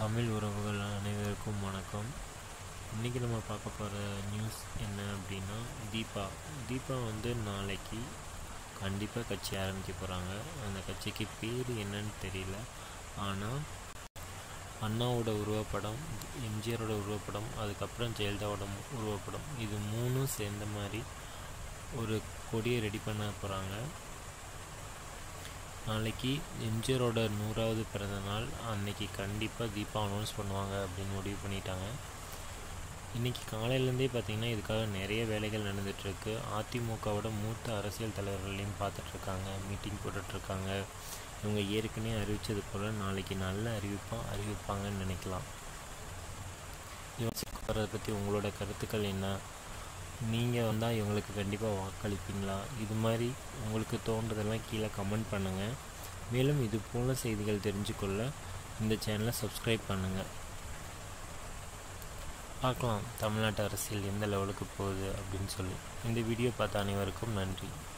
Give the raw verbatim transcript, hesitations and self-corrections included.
தமிழ் உறவுகள் அனைவருக்கும் வணக்கம். இன்றைக்கி நம்ம பார்க்க போகிற நியூஸ் என்ன அப்படின்னா, தீபா தீபா வந்து நாளைக்கு கண்டிப்பாக கட்சி ஆரம்பிக்க போகிறாங்க. அந்த கட்சிக்கு பேர் என்னன்னு தெரியல. ஆனால் அண்ணாவோட உருவப்படம், எம்ஜிஆரோட உருவப்படம், அதுக்கப்புறம் ஜெயலலிதாவோட உருவப்படம், இது மூணும் சேர்ந்த மாதிரி ஒரு கொடியை ரெடி பண்ண போகிறாங்க. நாளைக்கு எம்ஜிஆரோட நூறாவது பிறந்த நாள் அன்னைக்கு கண்டிப்பாக தீபா அனௌன்ஸ் பண்ணுவாங்க அப்படின்னு முடிவு பண்ணிட்டாங்க. இன்றைக்கி காலையிலேருந்தே பார்த்திங்கன்னா இதுக்காக நிறைய வேலைகள் நடந்துகிட்ருக்கு. அதிமுகவோட மூத்த அரசியல் தலைவர்களையும் பார்த்துட்ருக்காங்க, மீட்டிங் போட்டுட்ருக்காங்க. இவங்க ஏற்கனவே அறிவித்தது போல் நாளைக்கு நல்ல அறிவிப்பாக அறிவிப்பாங்கன்னு நினைக்கலாம். யோசிக்க போகிறத பற்றி உங்களோட கருத்துக்கள் என்ன? நீங்கள் வந்தால் இவங்களுக்கு கண்டிப்பாக வாக்களிப்பீங்களா? இது மாதிரி உங்களுக்கு தோன்றதெல்லாம் கீழே கமெண்ட் பண்ணுங்கள். மேலும் இது போல செய்திகள் தெரிஞ்சுக்கொள்ள இந்த சேனலை சப்ஸ்கிரைப் பண்ணுங்கள். பார்க்கலாம் தமிழ்நாட்டு அரசியல் எந்த லெவலுக்கு போகுது அப்படின்னு சொல்லி. இந்த வீடியோ பார்த்த அனைவருக்கும் நன்றி.